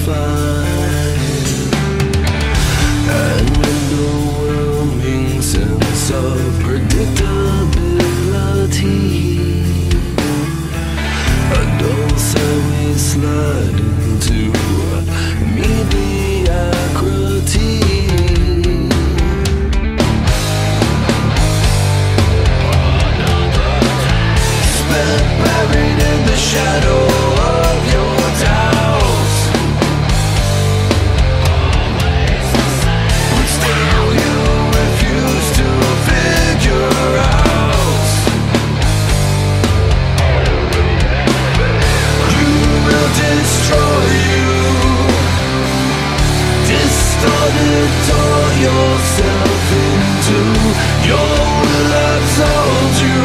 fine. An overwhelming sense of predictability. A dull sideways slide into mediocrity. Spent buried in the shadow of your doubts, but still you refuse to figure out. You will destroy you, distorted all yourself into your will absolve you.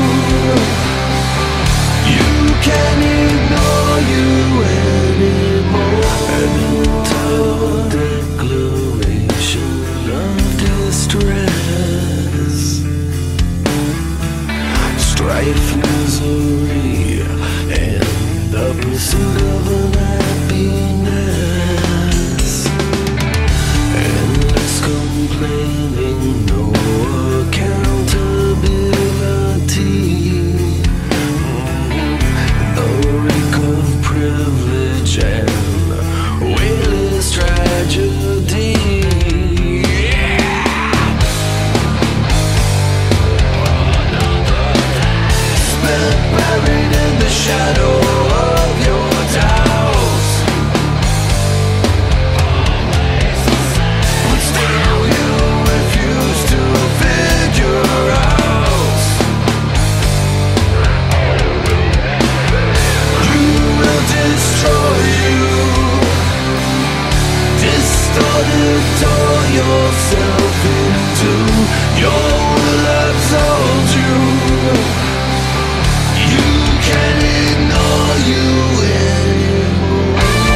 You can't ignore you anymore. An entire declaration of distress, strife, misery, and the pursuit of unhappiness. Endless complaining, no accountability. The reek of privilege and weightless tragedy. Spent buried in the shadow of your doubts, but still you refuse to figure out. You will destroy you, distorted all yourself into your will absolve you. You can't ignore you anymore.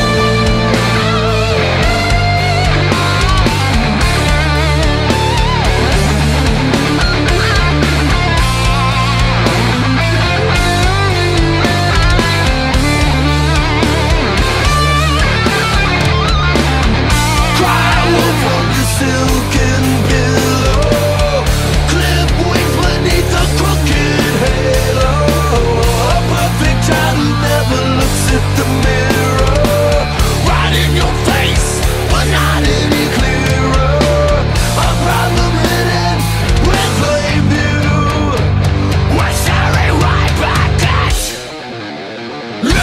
Cry wolf from the silken pillow, clip wings beneath the crooked halo. A perfect child who never looks at the mirror, right in your face, but not any clearer. A problem hidden with plain view. We're staring right back at you.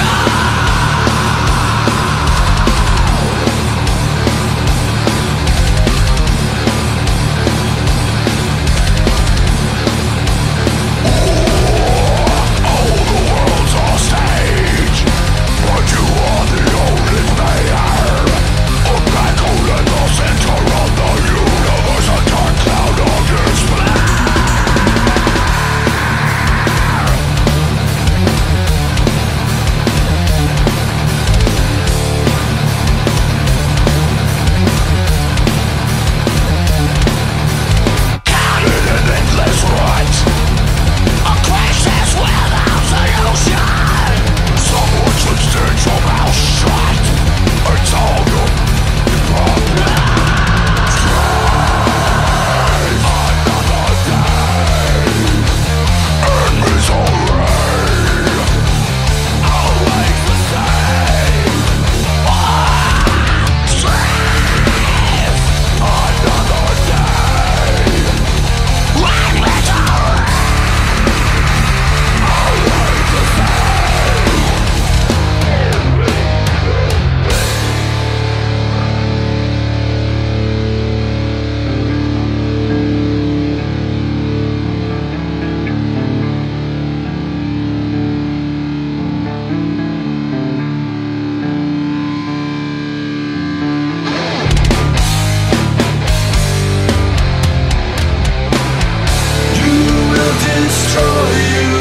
Destroy you,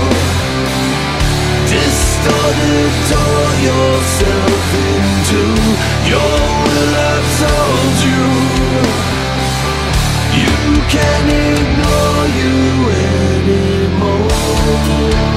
distorted all yourself into your will absolve you. You can't ignore you anymore.